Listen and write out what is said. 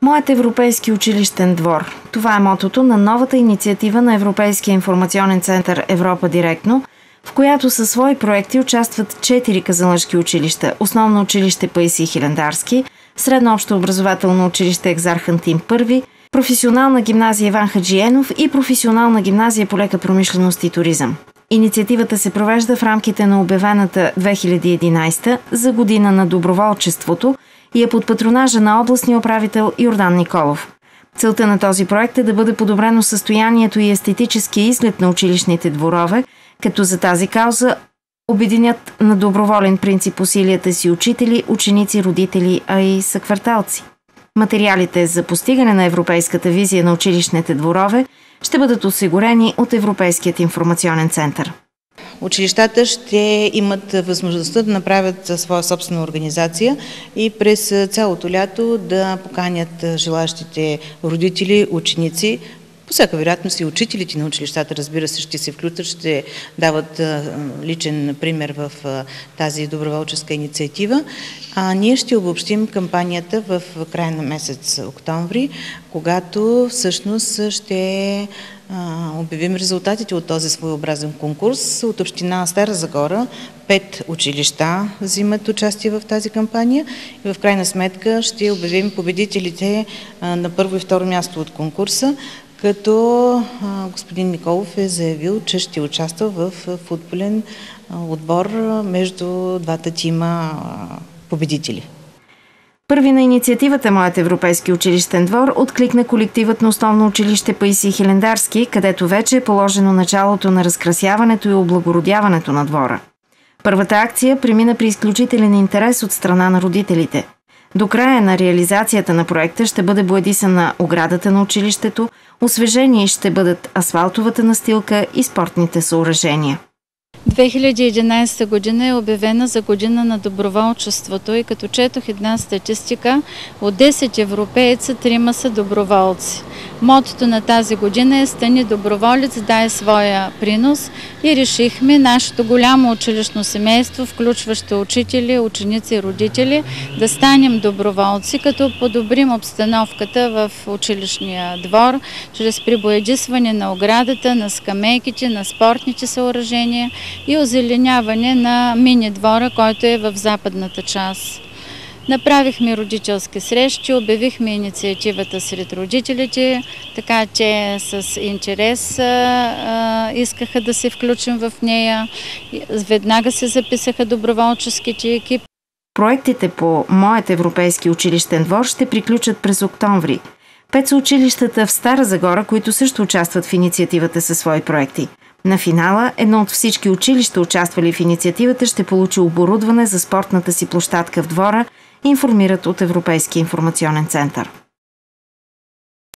Моят европейски училищен двор. Това е мотото на новата инициатива на Европейския информационен център Европа директно, в която със свои проекти участват 4 казанлъшки училища, основно училище Паисий Хилендарски, средно общообразователно училище Екзарх Антим I, професионална гимназия Иван Хаджиенов и професионална гимназия по лека промишленост и туризъм. Инициативата се провежда в рамките на обявената 2011 за година на доброволчеството и е под патронажа на областния управител Йордан Николов. Целта на този проект е да бъде подобрено състоянието и естетическия изглед на училищните дворове, като за тази кауза обединят на доброволен принцип усилията си учители, ученици, родители, а и съкварталци. Материалите за постигане на европейската визия на училищните дворове ще бъдат осигурени от Европейският информационен център. Училищата ще имат възможността да направят своя собствена организация и през цялото лято да поканят желащите родители, ученици. По всяка вероятност и учителите на училищата, разбира се, ще се включат, ще дават личен пример в тази доброволческа инициатива. А ние ще обобщим кампанията в края на месец октомври, когато всъщност ще обявим резултатите от този своеобразен конкурс. От община Стара Загора 5 училища взимат участие в тази кампания и в крайна сметка ще обявим победителите на първо и второ място от конкурса, като господин Николов е заявил, че ще участва в футболен отбор между двата тима победители. Първи на инициативата Моят европейски училищен двор откликна колективът на основно училище Паисий Хилендарски, където вече е положено началото на разкрасяването и облагородяването на двора. Първата акция премина при изключителен интерес от страна на родителите. До края на реализацията на проекта ще бъде боядисана оградата на училището, освежени ще бъдат асфалтовата настилка и спортните съоръжения. 2011 година е обявена за година на доброволчеството и като четох една статистика, от 10 европейца 3 са доброволци. Мотото на тази година е "Стани доброволец, дай своя принос" и решихме нашето голямо училищно семейство, включващо учители, ученици и родители, да станем доброволци, като подобрим обстановката в училищния двор, чрез прибоядисване на оградата, на скамейките, на спортните съоръжения и озеленяване на мини-двора, който е в западната част. Направихме родителски срещи, обявихме инициативата сред родителите, така че с интерес искаха да се включим в нея. Веднага се записаха доброволческите екипи. Проектите по Моят европейски училищен двор ще приключат през октомври. 5 са училищата в Стара Загора, които също участват в инициативата със свои проекти. На финала едно от всички училища, участвали в инициативата, ще получи оборудване за спортната си площадка в двора, информират от Европейския информационен център.